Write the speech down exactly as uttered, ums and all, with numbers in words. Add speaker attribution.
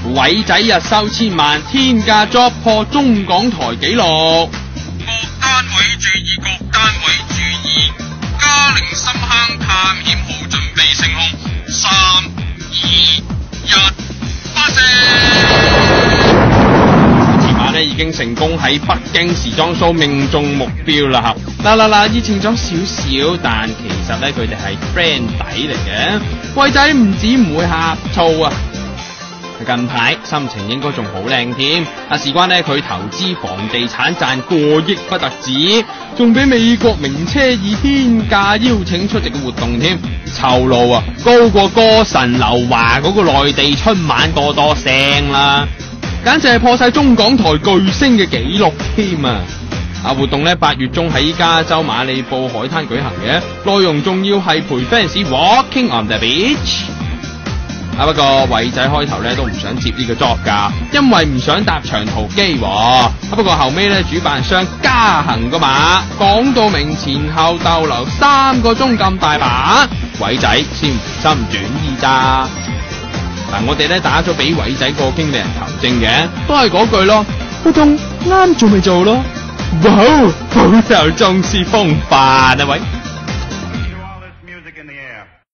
Speaker 1: 偉仔日收千萬，天價 job 破中港台紀錄。
Speaker 2: 各單位注意，各單位注意，嘉陵深坑探險號準備升空，三二一，發射！
Speaker 1: 前晚咧已經成功喺北京時裝 show 命中目標啦嚇！嗱嗱嗱，熱情咗少少，但其實咧佢哋係 friend 底嚟嘅。偉仔唔止唔會呷醋啊！近排心情應該仲好靚添，啊事關呢佢投資房地產賺過億不特止，仲俾美國名車以天價邀請出席嘅活動添，酬勞啊高過歌神劉華嗰個內地春晚多多聲啦，簡直係破晒中港台巨星嘅紀錄添啊！啊活動呢八月中喺加州馬里布海灘舉行嘅，內容仲要係陪 fans walking on the beach。啊不過偉仔開頭咧都唔想接呢個 job 噶，因為唔想搭長途機。啊不過後尾咧主辦商加行個碼，講到明前後逗留三個鐘咁大把，偉仔先回心轉意咋。嗱我哋咧打咗俾偉仔個經理人求證嘅，都係嗰句咯，活動啱做咪做咯。哇，好有中式風範啊喂！